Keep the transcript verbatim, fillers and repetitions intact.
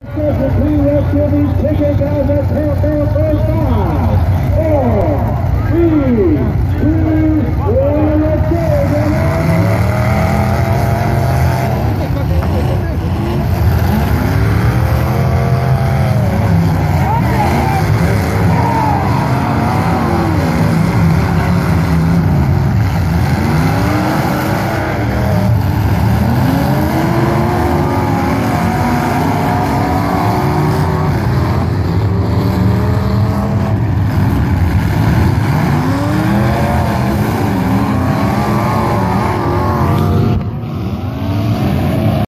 Specialty Rescue these tickets as a countdown goes five, four, three, two,